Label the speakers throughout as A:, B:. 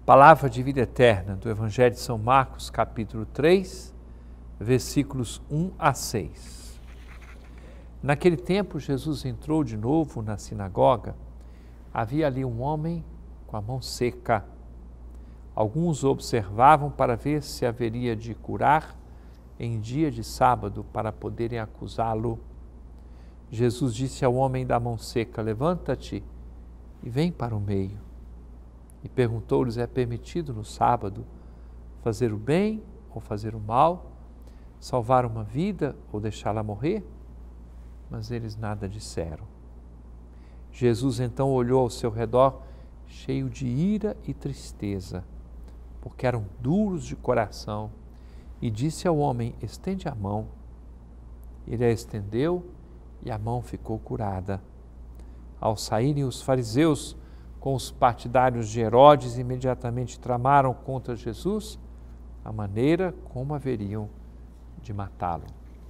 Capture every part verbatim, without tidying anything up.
A: Palavra de vida eterna do Evangelho de São Marcos, capítulo três, versículos um a seis. Naquele tempo, Jesus entrou de novo na sinagoga. Havia ali um homem com a mão seca. Alguns o observavam para ver se haveria de curar em dia de sábado para poderem acusá-lo. Jesus disse ao homem da mão seca: levanta-te e vem para o meio. E perguntou-lhes: é permitido no sábado fazer o bem ou fazer o mal, salvar uma vida ou deixá-la morrer? Mas eles nada disseram. Jesus então olhou ao seu redor, cheio de ira e tristeza, porque eram duros de coração, e disse ao homem: estende a mão. Ele a estendeu e a mão ficou curada. Ao saírem os fariseus com os partidários de Herodes, imediatamente tramaram contra Jesus a maneira como haveriam de matá-lo.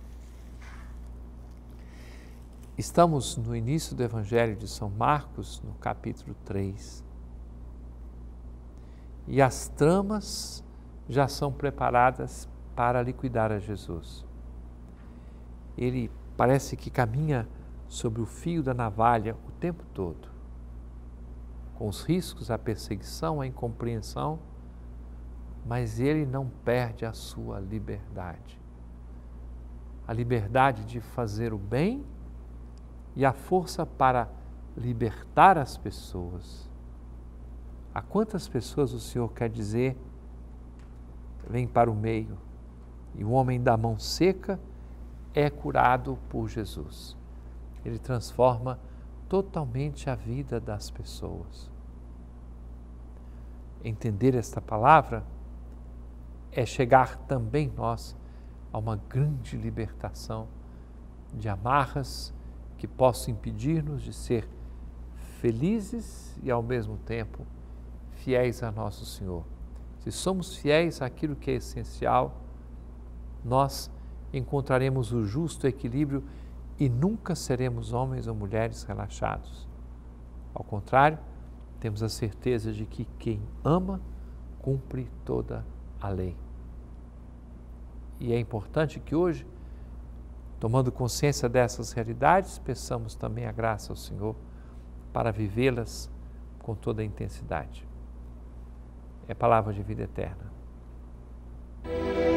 A: Estamos no início do Evangelho de São Marcos, no capítulo três. E as tramas já são preparadas para liquidar a Jesus. Ele parece que caminha sobre o fio da navalha o tempo todo, com os riscos, a perseguição, a incompreensão, mas ele não perde a sua liberdade. A liberdade de fazer o bem e a força para libertar as pessoas. A quantas pessoas o Senhor quer dizer: vem para o meio? E o homem da mão seca é curado por Jesus. Ele transforma totalmente a vida das pessoas. Entender esta palavra é chegar também nós a uma grande libertação de amarras que possam impedir-nos de ser felizes e ao mesmo tempo fiéis a nosso Senhor. Se somos fiéis àquilo que é essencial, nós encontraremos o justo equilíbrio e nunca seremos homens ou mulheres relaxados. Ao contrário, temos a certeza de que quem ama cumpre toda a lei. E é importante que hoje, tomando consciência dessas realidades, peçamos também a graça ao Senhor para vivê-las com toda a intensidade. É palavra de vida eterna.